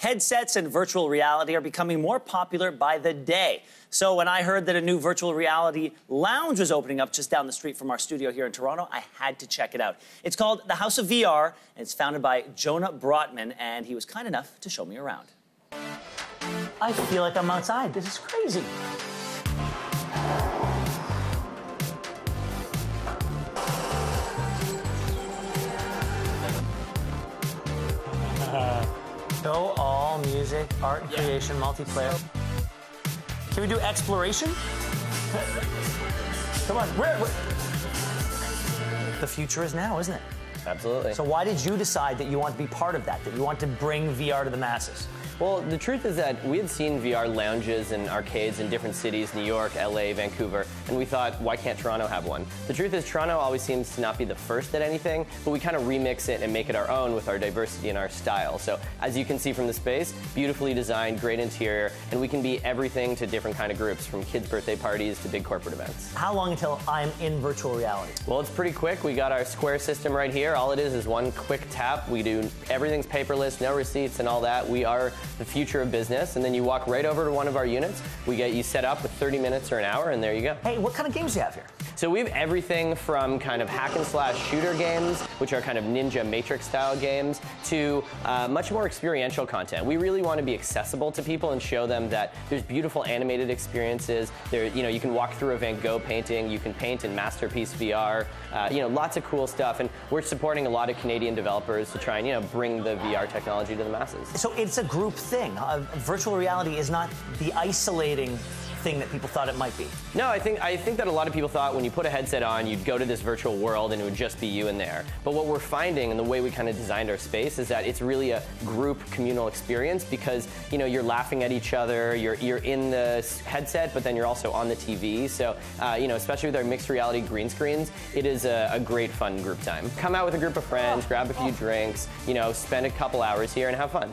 Headsets and virtual reality are becoming more popular by the day. So when I heard that a new virtual reality lounge was opening up just down the street from our studio here in Toronto, I had to check it out. It's called the House of VR, and it's founded by Jonah Brotman, and he was kind enough to show me around. I feel like I'm outside. This is crazy. Show all music, art and creation, multiplayer. Can we do exploration? Come on, where? The future is now, isn't it? Absolutely. So why did you decide that you want to be part of that you want to bring VR to the masses? Well, the truth is that we had seen VR lounges and arcades in different cities, New York, LA, Vancouver, and we thought, why can't Toronto have one? The truth is Toronto always seems to not be the first at anything, but we kind of remix it and make it our own with our diversity and our style. So as you can see from the space, beautifully designed, great interior, and we can be everything to different kind of groups, from kids' birthday parties to big corporate events. How long until I'm in virtual reality? Well, it's pretty quick. We got our Square system right here. All it is one quick tap. We do everything's paperless, no receipts and all that. We are the future of business, and then you walk right over to one of our units. We get you set up with 30 minutes or an hour, and there you go. Hey, what kind of games do you have here? So we have everything from kind of hack and slash shooter games, which are kind of Ninja Matrix style games, to much more experiential content. We really want to be accessible to people and show them that there's beautiful animated experiences. There, you can walk through a Van Gogh painting, you can paint in Masterpiece VR, lots of cool stuff. And we're supporting a lot of Canadian developers to try and bring the VR technology to the masses. So it's a group thing. Virtual reality is not the isolating thing that people thought it might be. No, I think that a lot of people thought when you put a headset on, you'd go to this virtual world and it would just be you in there. But what we're finding, and the way we kind of designed our space, is that it's really a group communal experience, because you're laughing at each other, you're in the headset, but then you're also on the TV. So especially with our mixed reality green screens, it is a great fun group time. Come out with a group of friends, grab a few drinks, spend a couple hours here and have fun.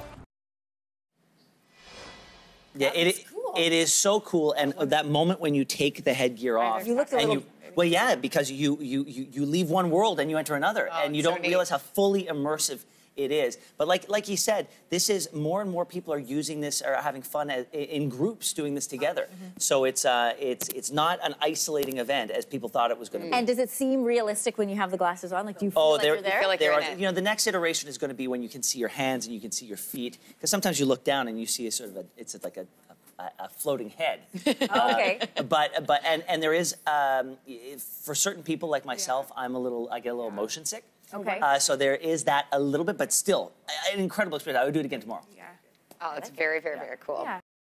Yeah, it is so cool, and that moment when you take the headgear off, you look a little. Well, yeah, because you leave one world and you enter another, and you don't realize how fully immersive it is. But like you said, this is more and more people are using this, or having fun in groups doing this together. So it's not an isolating event as people thought it was going to be. And does it seem realistic when you have the glasses on? Like, do you feel like you're there? You feel like you're in it. The next iteration is going to be when you can see your hands and you can see your feet, because sometimes you look down and you see it's like a floating head. Okay. But there is for certain people like myself, I get a little motion sick. Okay. So there is that a little bit, but still an incredible experience. I would do it again tomorrow. Yeah. Oh, it's very, very, very cool. Yeah.